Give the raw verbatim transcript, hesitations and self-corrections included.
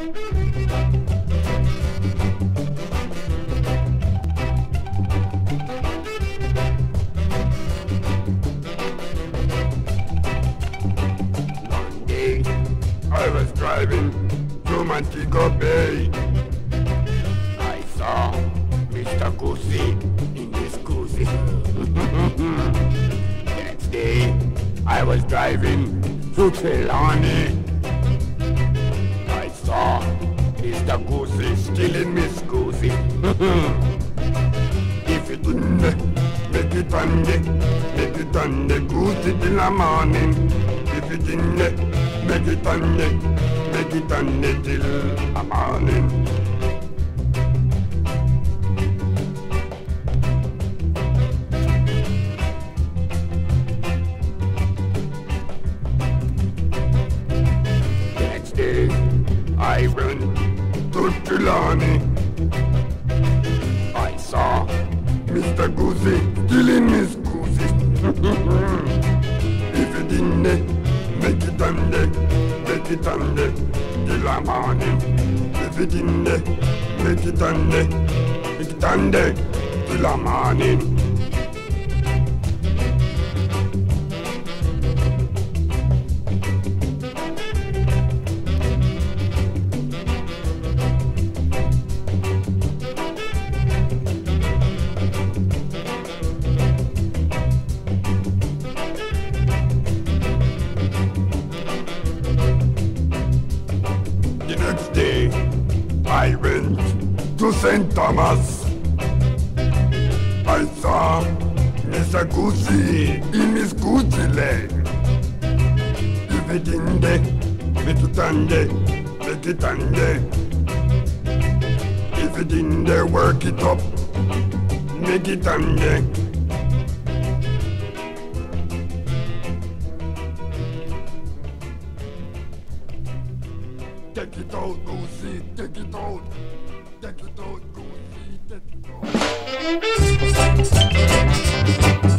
One day, I was driving through Montego Bay. I saw Mister Goosey in his Goosey. Next day, I was driving through Trelawney. I saw Mister Goosey stealing Miss Goosey. If it didn't make it on the, make it on the Goosey till the morning. If it didn't make it on the, make it on the till the morning. I went to Trelawney. I saw Mister Goosey stealing Miss Goosey. If it didn't make it on the, make it on the till the morning. If it didn't make it on the, make it on the till the morning. I went to Saint Thomas. I saw Mister Goosey in his Goosey leg. If it didn't make it on the, make it on the. If it didn't work it up, make it on the. Take it out, Goosey, take it out. Take it out, Goosey, take it out.